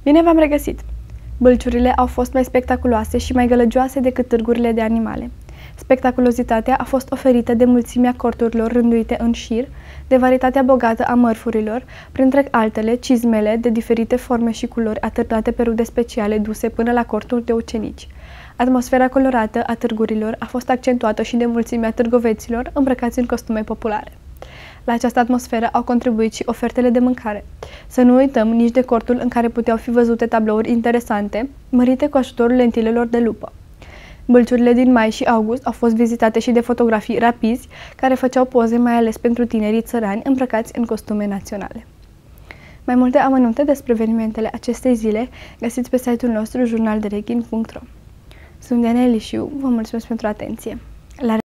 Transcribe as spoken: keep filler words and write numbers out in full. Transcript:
Bine v-am regăsit! Bâlciurile au fost mai spectaculoase și mai gălăgioase decât târgurile de animale. Spectaculozitatea a fost oferită de mulțimea corturilor rânduite în șir, de varietatea bogată a mărfurilor, printre altele cizmele de diferite forme și culori atârnate pe rude speciale duse până la corturi de ucenici. Atmosfera colorată a târgurilor a fost accentuată și de mulțimea târgoveților îmbrăcați în costume populare. La această atmosferă au contribuit și ofertele de mâncare. Să nu uităm nici de cortul în care puteau fi văzute tablouri interesante, mărite cu ajutorul lentilelor de lupă. Bâlciurile din mai și august au fost vizitate și de fotografii rapizi, care făceau poze mai ales pentru tinerii țărani îmbrăcați în costume naționale. Mai multe amănunte despre evenimentele acestei zile găsiți pe site-ul nostru jurnal de reghin punct ro. Sunt Diana Elișiu, vă mulțumesc pentru atenție! La